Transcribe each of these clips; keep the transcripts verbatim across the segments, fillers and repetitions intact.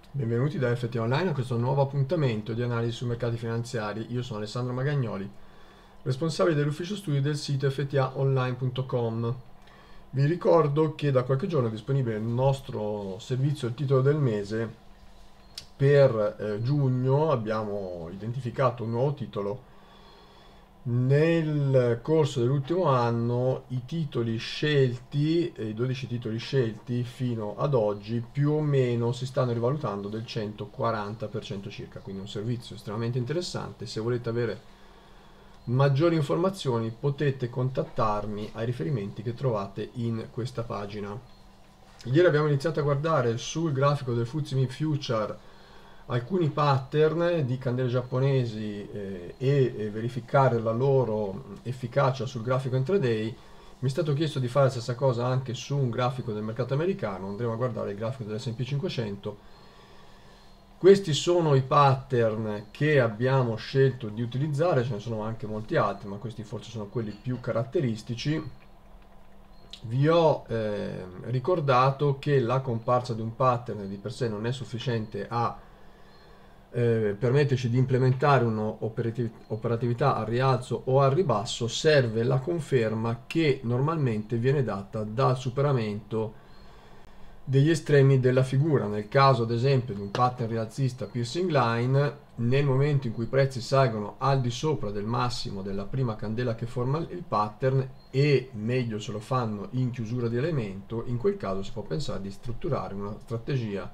Benvenuti da F T Online a questo nuovo appuntamento di analisi sui mercati finanziari. Io sono Alessandro Magagnoli, responsabile dell'ufficio studi del sito f t a online punto com. Vi ricordo che da qualche giorno è disponibile il nostro servizio Il titolo del mese. Per eh, giugno abbiamo identificato un nuovo titolo. Nel corso dell'ultimo anno i titoli scelti, eh, i dodici titoli scelti fino ad oggi più o meno si stanno rivalutando del centoquaranta per cento circa, quindi un servizio estremamente interessante. Se volete avere maggiori informazioni potete contattarmi ai riferimenti che trovate in questa pagina. Ieri abbiamo iniziato a guardare sul grafico del F T S E M I Future alcuni pattern di candele giapponesi eh, e, e verificare la loro efficacia sul grafico intraday. Mi è stato chiesto di fare la stessa cosa anche su un grafico del mercato americano. Andremo a guardare il grafico dell'S and P cinquecento. Questi sono i pattern che abbiamo scelto di utilizzare, ce ne sono anche molti altri, ma questi forse sono quelli più caratteristici. Vi ho eh, ricordato che la comparsa di un pattern di per sé non è sufficiente a Eh, permetterci di implementare un'operatività al rialzo o al ribasso. Serve la conferma che normalmente viene data dal superamento degli estremi della figura. Nel caso ad esempio di un pattern rialzista piercing line, nel momento in cui i prezzi salgono al di sopra del massimo della prima candela che forma il pattern, e meglio se lo fanno in chiusura di elemento, in quel caso si può pensare di strutturare una strategia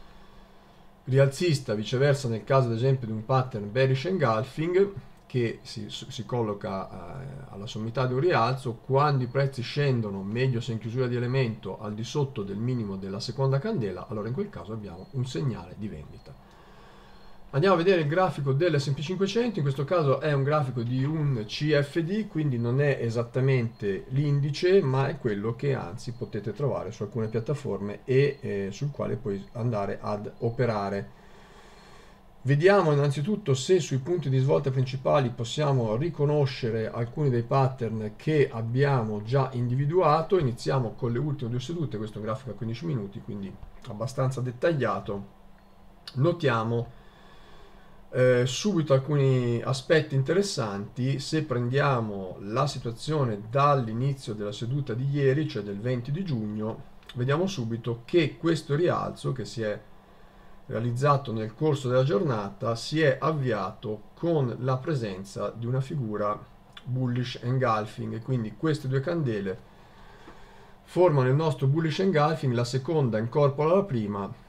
rialzista. Viceversa, nel caso ad esempio di un pattern bearish engulfing che si, si colloca eh, alla sommità di un rialzo, quando i prezzi scendono, meglio se in chiusura di elemento, al di sotto del minimo della seconda candela, allora in quel caso abbiamo un segnale di vendita. Andiamo a vedere il grafico dell'S and P cinquecento. In questo caso è un grafico di un C F D, quindi non è esattamente l'indice, ma è quello che anzi potete trovare su alcune piattaforme e eh, sul quale poi andare ad operare. Vediamo innanzitutto se sui punti di svolta principali possiamo riconoscere alcuni dei pattern che abbiamo già individuato. Iniziamo con le ultime due sedute. Questo è un grafico a quindici minuti, quindi abbastanza dettagliato. Notiamo Eh, subito alcuni aspetti interessanti. Se prendiamo la situazione dall'inizio della seduta di ieri, cioè del venti di giugno, vediamo subito che questo rialzo che si è realizzato nel corso della giornata si è avviato con la presenza di una figura bullish engulfing, e quindi queste due candele formano il nostro bullish engulfing. La seconda incorpora la prima.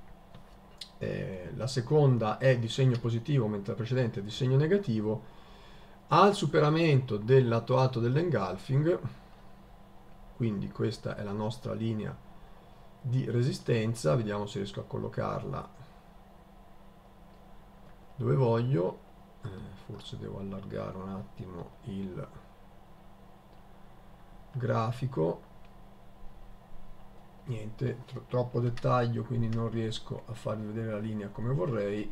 Eh, la seconda è di segno positivo mentre la precedente è di segno negativo. Al superamento del lato alto dell'engulfing, quindi questa è la nostra linea di resistenza, vediamo se riesco a collocarla dove voglio. Eh, forse devo allargare un attimo il grafico. Niente, tro troppo dettaglio, quindi non riesco a farvi vedere la linea come vorrei.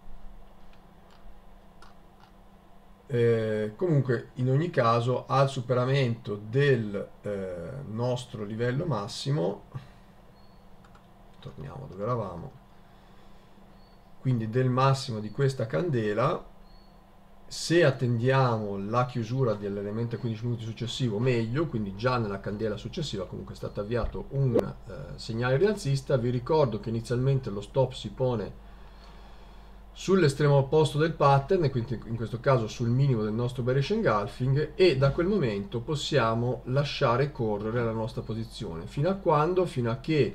Eh, comunque, in ogni caso, al superamento del eh, nostro livello massimo, torniamo dove eravamo, quindi del massimo di questa candela, se attendiamo la chiusura dell'elemento a quindici minuti successivo, meglio, quindi già nella candela successiva comunque è stato avviato un eh, segnale rialzista. Vi ricordo che inizialmente lo stop si pone sull'estremo opposto del pattern, quindi in questo caso sul minimo del nostro bearish engulfing, e da quel momento possiamo lasciare correre la nostra posizione fino a quando? Fino a che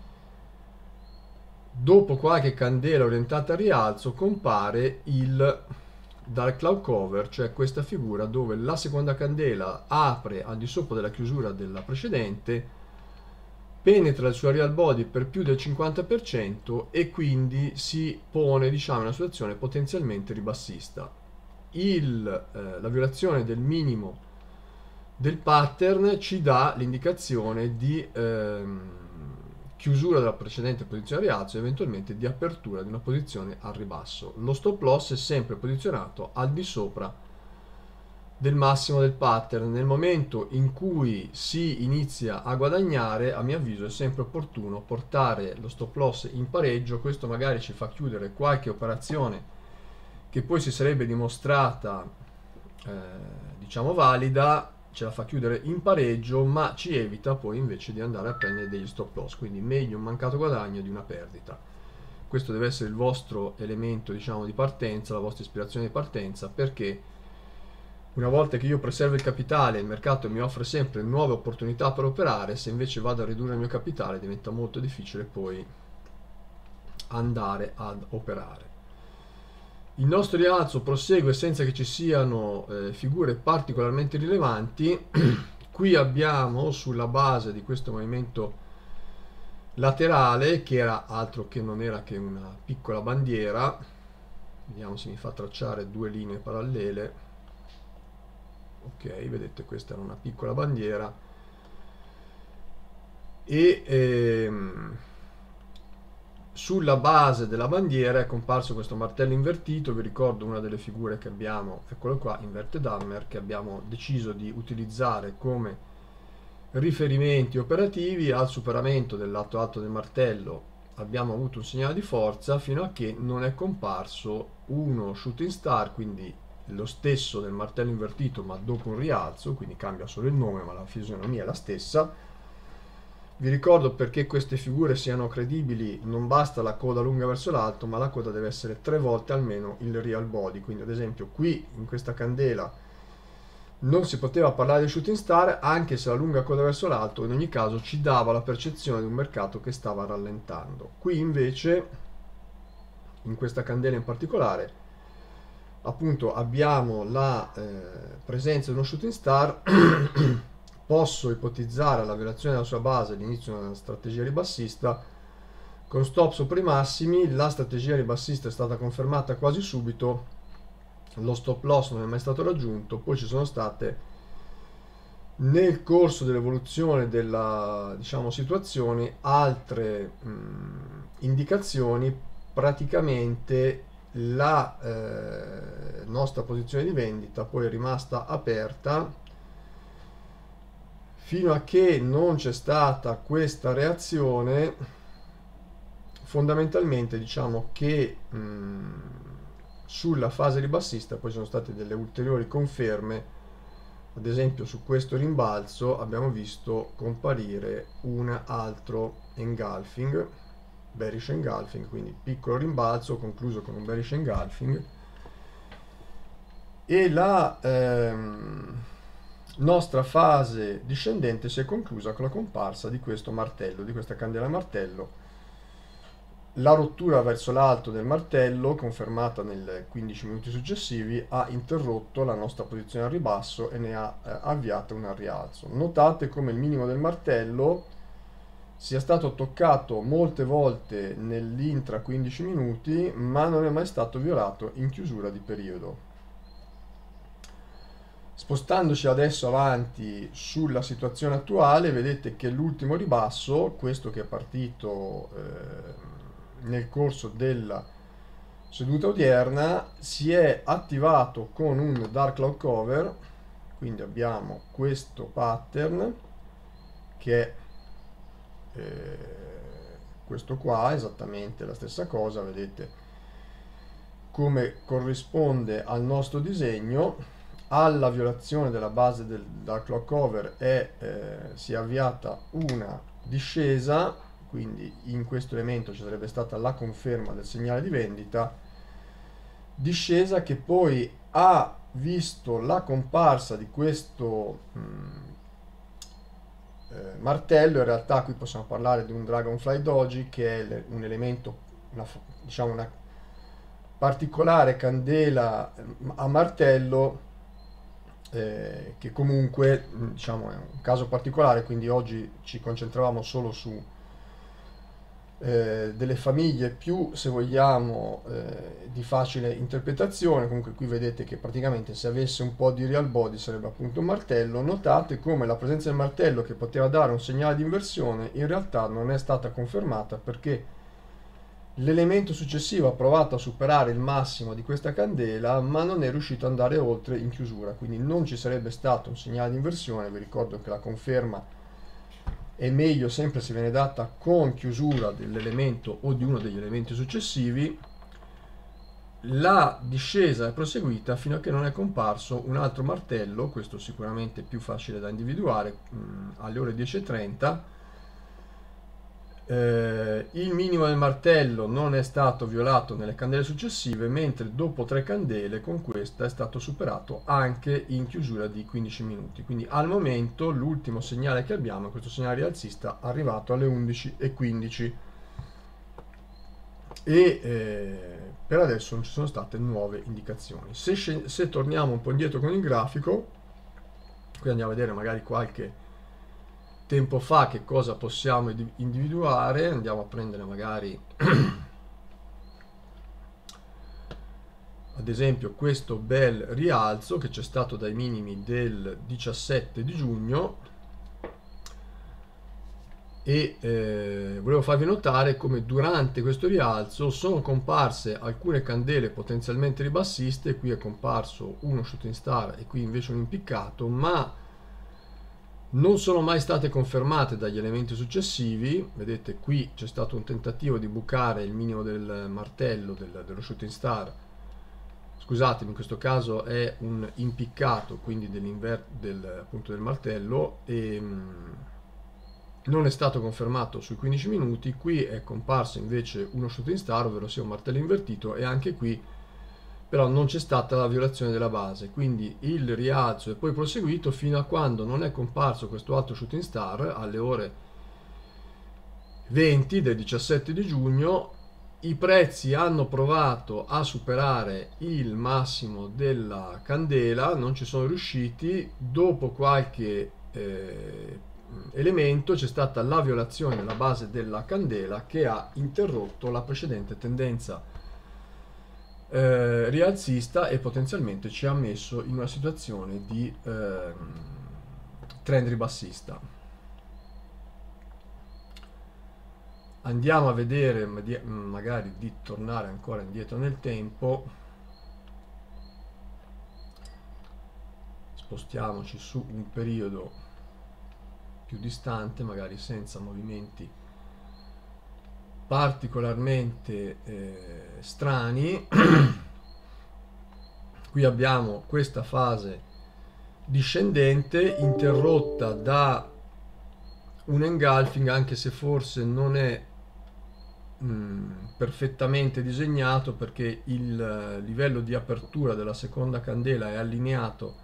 dopo qualche candela orientata al rialzo compare il dal cloud cover, cioè questa figura dove la seconda candela apre al di sopra della chiusura della precedente, penetra il suo real body per più del cinquanta per cento e quindi si pone, diciamo, in una situazione potenzialmente ribassista. Il, eh, la violazione del minimo del pattern ci dà l'indicazione di ehm, chiusura della precedente posizione a rialzo e eventualmente di apertura di una posizione al ribasso. Lo stop loss è sempre posizionato al di sopra del massimo del pattern. Nel momento in cui si inizia a guadagnare, a mio avviso è sempre opportuno portare lo stop loss in pareggio. Questo magari ci fa chiudere qualche operazione che poi si sarebbe dimostrata eh, diciamo valida, ce la fa chiudere in pareggio, ma ci evita poi invece di andare a prendere degli stop loss. Quindi meglio un mancato guadagno di una perdita. Questo deve essere il vostro elemento, diciamo, di partenza, la vostra ispirazione di partenza, perché una volta che io preservo il capitale, il mercato mi offre sempre nuove opportunità per operare. Se invece vado a ridurre il mio capitale, diventa molto difficile poi andare ad operare. Il nostro rialzo prosegue senza che ci siano eh, figure particolarmente rilevanti. Qui abbiamo, sulla base di questo movimento laterale, che era altro che non era che una piccola bandiera, vediamo se mi fa tracciare due linee parallele. Ok, vedete, questa era una piccola bandiera e ehm, sulla base della bandiera è comparso questo martello invertito. Vi ricordo una delle figure che abbiamo, eccolo qua, inverted hammer, che abbiamo deciso di utilizzare come riferimenti operativi. Al superamento del lato alto del martello abbiamo avuto un segnale di forza fino a che non è comparso uno shooting star, quindi lo stesso del martello invertito ma dopo un rialzo, quindi cambia solo il nome ma la fisionomia è la stessa. Vi ricordo, perché queste figure siano credibili non basta la coda lunga verso l'alto, ma la coda deve essere tre volte almeno il real body. Quindi ad esempio qui in questa candela non si poteva parlare di shooting star, anche se la lunga coda verso l'alto in ogni caso ci dava la percezione di un mercato che stava rallentando. Qui invece, in questa candela in particolare, appunto abbiamo la eh, presenza di uno shooting star. Posso ipotizzare la violazione della sua base all'inizio di una strategia ribassista con stop sopra i massimi. La strategia ribassista è stata confermata quasi subito, lo stop loss non è mai stato raggiunto. Poi ci sono state, nel corso dell'evoluzione della, diciamo, situazione, altre mh, indicazioni. Praticamente la eh, nostra posizione di vendita poi è rimasta aperta fino a che non c'è stata questa reazione. Fondamentalmente diciamo che mh, sulla fase ribassista poi sono state delle ulteriori conferme. Ad esempio su questo rimbalzo abbiamo visto comparire un altro engulfing, bearish engulfing, quindi piccolo rimbalzo concluso con un bearish engulfing, e la ehm, nostra fase discendente si è conclusa con la comparsa di questo martello, di questa candela martello. La rottura verso l'alto del martello, confermata nei quindici minuti successivi, ha interrotto la nostra posizione al ribasso e ne ha eh, avviato un al rialzo. Notate come il minimo del martello sia stato toccato molte volte nell'intra quindici minuti, ma non è mai stato violato in chiusura di periodo. Spostandoci adesso avanti sulla situazione attuale, vedete che l'ultimo ribasso, questo che è partito eh, nel corso della seduta odierna, si è attivato con un dark cloud cover. Quindi abbiamo questo pattern che è eh, questo qua, esattamente la stessa cosa, vedete come corrisponde al nostro disegno. Alla violazione della base del dark cloud cover è, eh, si è avviata una discesa, quindi in questo elemento ci sarebbe stata la conferma del segnale di vendita, discesa che poi ha visto la comparsa di questo mh, eh, martello. In realtà qui possiamo parlare di un dragonfly doji, che è un elemento, una, diciamo una particolare candela a martello, Eh, che comunque diciamo è un caso particolare, quindi oggi ci concentravamo solo su eh, delle famiglie più, se vogliamo, eh, di facile interpretazione. Comunque qui vedete che praticamente se avesse un po' di real body sarebbe appunto un martello. Notate come la presenza del martello, che poteva dare un segnale di inversione, in realtà non è stata confermata, perché L'elemento successivo ha provato a superare il massimo di questa candela, ma non è riuscito ad andare oltre in chiusura, quindi non ci sarebbe stato un segnale di inversione. Vi ricordo che la conferma è meglio sempre se viene data con chiusura dell'elemento o di uno degli elementi successivi. La discesa è proseguita fino a che non è comparso un altro martello, questo sicuramente più facile da individuare, mh, alle ore dieci e trenta. Eh, il minimo del martello non è stato violato nelle candele successive, mentre dopo tre candele con questa è stato superato anche in chiusura di quindici minuti. Quindi al momento l'ultimo segnale che abbiamo è questo segnale rialzista arrivato alle undici e quindici e eh, per adesso non ci sono state nuove indicazioni. Se, se torniamo un po' indietro con il grafico, qui andiamo a vedere magari qualche tempo fa che cosa possiamo individuare. Andiamo a prendere magari ad esempio questo bel rialzo che c'è stato dai minimi del diciassette di giugno e eh, volevo farvi notare come durante questo rialzo sono comparse alcune candele potenzialmente ribassiste. Qui è comparso uno shooting star e qui invece un impiccato, ma non sono mai state confermate dagli elementi successivi. Vedete, qui c'è stato un tentativo di bucare il minimo del martello del, dello shooting star. Scusatemi, in questo caso è un impiccato, quindi del, appunto del martello, e mh, non è stato confermato sui quindici minuti. Qui è comparso invece uno shooting star, ovvero sia un martello invertito, e anche qui però non c'è stata la violazione della base, quindi il rialzo è poi proseguito fino a quando non è comparso questo altro shooting star alle ore venti del diciassette di giugno. I prezzi hanno provato a superare il massimo della candela, non ci sono riusciti. Dopo qualche eh, elemento c'è stata la violazione della base della candela che ha interrotto la precedente tendenza Eh, rialzista e potenzialmente ci ha messo in una situazione di eh, trend ribassista. Andiamo a vedere, magari di tornare ancora indietro nel tempo, spostiamoci su un periodo più distante, magari senza movimenti particolarmente eh, strani. Qui abbiamo questa fase discendente interrotta da un engulfing, anche se forse non è mh, perfettamente disegnato, perché il livello di apertura della seconda candela è allineato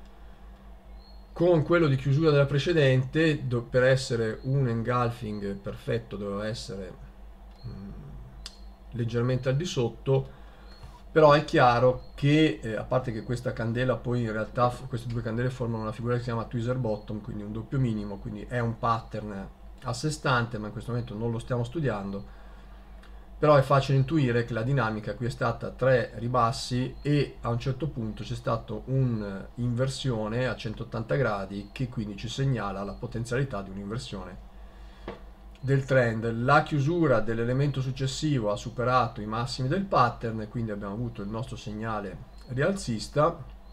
con quello di chiusura della precedente. Per essere un engulfing perfetto doveva essere leggermente al di sotto, però è chiaro che eh, a parte che questa candela poi in realtà queste due candele formano una figura che si chiama tweezer bottom, quindi un doppio minimo, quindi è un pattern a sé stante, ma in questo momento non lo stiamo studiando. Però è facile intuire che la dinamica qui è stata tre ribassi e a un certo punto c'è stata un'inversione a centottanta gradi, che quindi ci segnala la potenzialità di un'inversione del trend. La chiusura dell'elemento successivo ha superato i massimi del pattern e quindi abbiamo avuto il nostro segnale rialzista.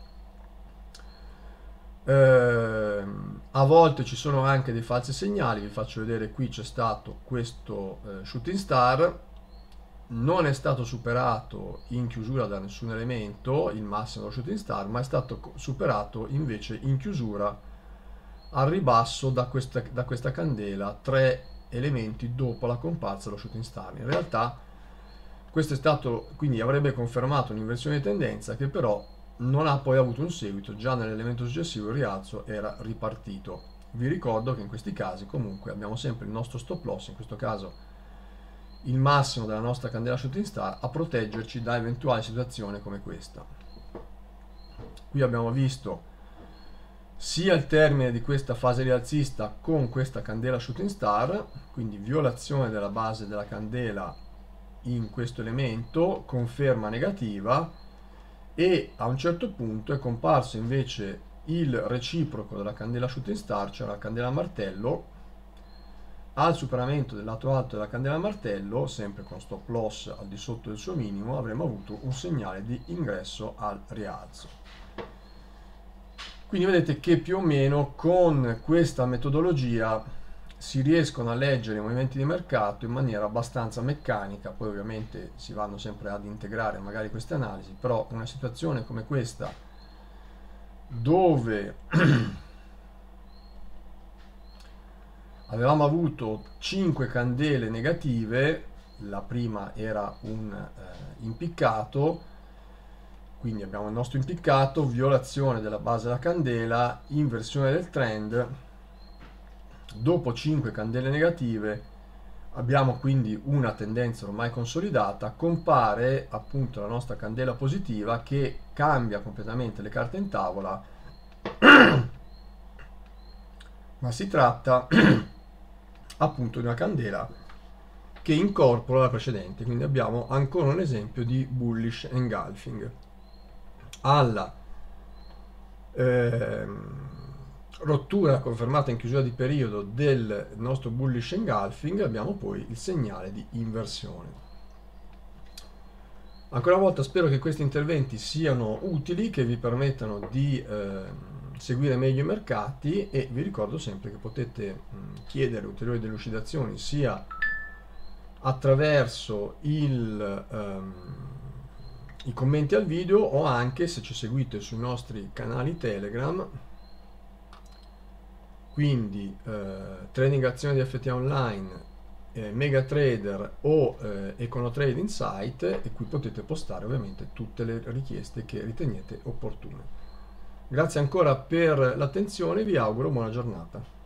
Eh, a volte ci sono anche dei falsi segnali, vi faccio vedere. Qui c'è stato questo eh, shooting star, non è stato superato in chiusura da nessun elemento il massimo dello shooting star, ma è stato superato invece in chiusura al ribasso da questa, da questa candela tre elementi dopo la comparsa dello shooting star. In realtà questo è stato, quindi avrebbe confermato un'inversione di tendenza che però non ha poi avuto un seguito. Già nell'elemento successivo il rialzo era ripartito. Vi ricordo che in questi casi comunque abbiamo sempre il nostro stop loss, in questo caso il massimo della nostra candela shooting star, a proteggerci da eventuali situazioni come questa. Qui abbiamo visto sia il termine di questa fase rialzista con questa candela shooting star, quindi violazione della base della candela in questo elemento, conferma negativa, e a un certo punto è comparso invece il reciproco della candela shooting star, cioè la candela martello, al superamento del lato alto della candela a martello, sempre con stop loss al di sotto del suo minimo, avremo avuto un segnale di ingresso al rialzo. Quindi vedete che più o meno con questa metodologia si riescono a leggere i movimenti di mercato in maniera abbastanza meccanica. Poi ovviamente si vanno sempre ad integrare magari queste analisi, però in una situazione come questa, dove avevamo avuto cinque candele negative, la prima era un eh, impiccato, quindi abbiamo il nostro impiccato, violazione della base della candela, inversione del trend, dopo cinque candele negative abbiamo quindi una tendenza ormai consolidata, compare appunto la nostra candela positiva che cambia completamente le carte in tavola, ma si tratta appunto di una candela che incorpora la precedente, quindi abbiamo ancora un esempio di bullish engulfing. Alla ehm, rottura confermata in chiusura di periodo del nostro bullish engulfing abbiamo poi il segnale di inversione. Ancora una volta spero che questi interventi siano utili, che vi permettano di eh, seguire meglio i mercati, e vi ricordo sempre che potete mh, chiedere ulteriori delucidazioni sia attraverso il, um, i commenti al video, o anche se ci seguite sui nostri canali Telegram, quindi eh, Trading Azioni di F T Online, eh, MegaTrader o eh, EconoTrade Insight, e qui potete postare ovviamente tutte le richieste che riteniete opportune. Grazie ancora per l'attenzione, vi auguro buona giornata.